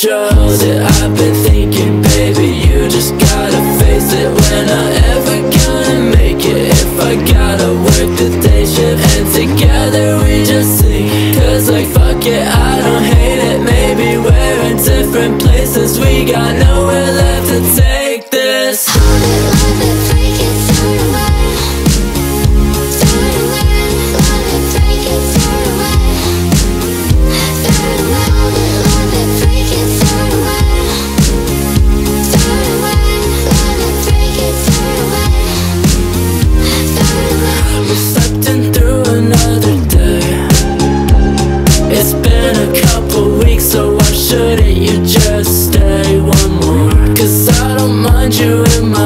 control that I've been thinking, baby, you just gotta face it. When I ever gonna make it, if I gotta work the day shift, and together we just sing. Cause like fuck it, I don't hate it. Maybe we're in different places, we got nowhere left to take this. Shouldn't you just stay one more? Cause I don't mind you in my